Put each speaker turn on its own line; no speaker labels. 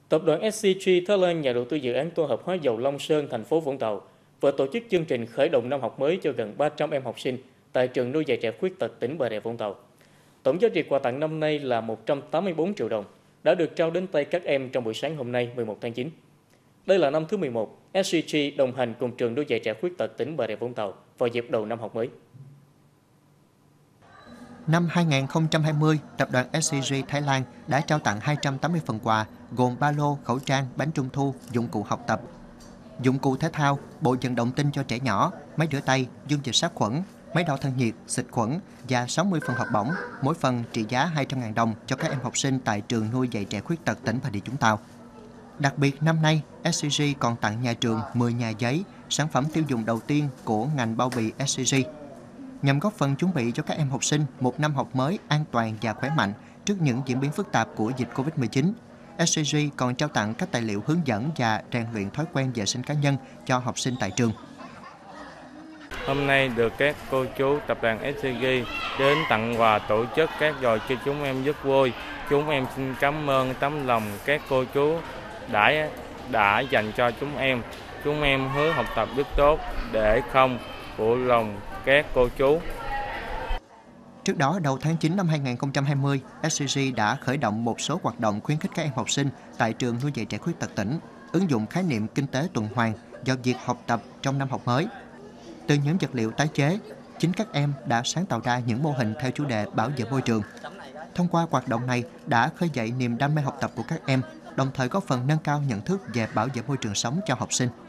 Tập đoàn SCG Thái Lan, nhà đầu tư dự án tổ hợp hóa dầu Long Sơn, thành phố Vũng Tàu, vừa tổ chức chương trình khởi động năm học mới cho gần 300 em học sinh tại trường nuôi dạy trẻ khuyết tật tỉnh Bà Rịa Vũng Tàu. Tổng giá trị quà tặng năm nay là 184 triệu đồng, đã được trao đến tay các em trong buổi sáng hôm nay 11 tháng 9. Đây là năm thứ 11, SCG đồng hành cùng trường nuôi dạy trẻ khuyết tật tỉnh Bà Rịa Vũng Tàu vào dịp đầu năm học mới.
Năm 2020, tập đoàn SCG Thái Lan đã trao tặng 280 phần quà gồm ba lô, khẩu trang, bánh trung thu, dụng cụ học tập, dụng cụ thể thao, bộ vận động tinh cho trẻ nhỏ, máy rửa tay, dung dịch sát khuẩn, máy đo thân nhiệt, xịt khuẩn và 60 phần học bổng, mỗi phần trị giá 200.000 đồng cho các em học sinh tại trường nuôi dạy trẻ khuyết tật tỉnh Bà Rịa Vũng Tàu. Đặc biệt năm nay, SCG còn tặng nhà trường 10 nhà giấy, sản phẩm tiêu dùng đầu tiên của ngành bao bì SCG, nhằm góp phần chuẩn bị cho các em học sinh một năm học mới an toàn và khỏe mạnh trước những diễn biến phức tạp của dịch Covid-19. SCG còn trao tặng các tài liệu hướng dẫn và rèn luyện thói quen vệ sinh cá nhân cho học sinh tại trường.
Hôm nay được các cô chú tập đoàn SCG đến tặng quà tổ chức các trò cho chúng em rất vui. Chúng em xin cảm ơn tấm lòng các cô chú đã dành cho chúng em. Chúng em hứa học tập rất tốt để không phụ lòng các cô chú.
Trước đó, đầu tháng 9 năm 2020, SCG đã khởi động một số hoạt động khuyến khích các em học sinh tại trường nuôi dạy trẻ khuyết tật tỉnh, ứng dụng khái niệm kinh tế tuần hoàn vào việc học tập trong năm học mới. Từ những vật liệu tái chế, chính các em đã sáng tạo ra những mô hình theo chủ đề bảo vệ môi trường. Thông qua hoạt động này đã khơi dậy niềm đam mê học tập của các em, đồng thời góp phần nâng cao nhận thức về bảo vệ môi trường sống cho học sinh.